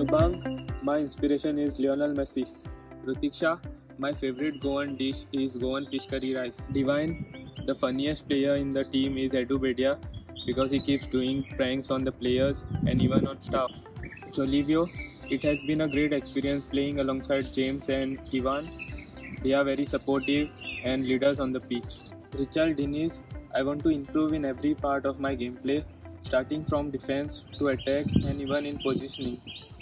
Shubham, my inspiration is Lionel Messi. Rutiksha, my favorite Goan dish is Goan fish curry rice. Divine, the funniest player in the team is Edu Bedia because he keeps doing pranks on the players and even on staff. Jolivio, it has been a great experience playing alongside James and Ivan. They are very supportive and leaders on the pitch. Richard Diniz, I want to improve in every part of my gameplay, starting from defense to attack and even in positioning.